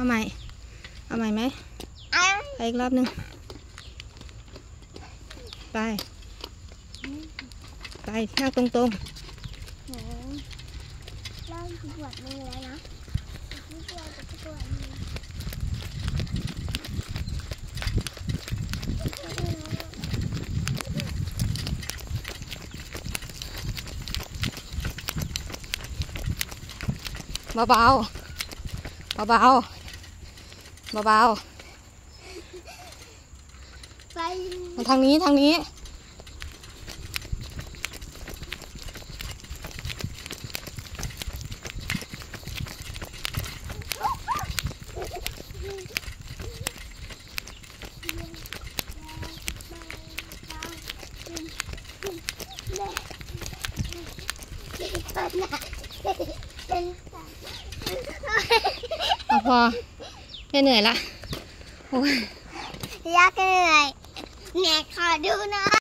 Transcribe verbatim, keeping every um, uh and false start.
เอาใหม่เอาใหม่ไหมไปอีกรอบนึงไปไปนั่งตรงตรงเริ่มปวดมือแล้วนะปวดปวดมือเบาเบาเบาเบาเบาเบาไปทางนี้ทางนี้เอาพอไม่เหนื่อยละโอ้ยยากเหนื่อยแม่ขอดูนะ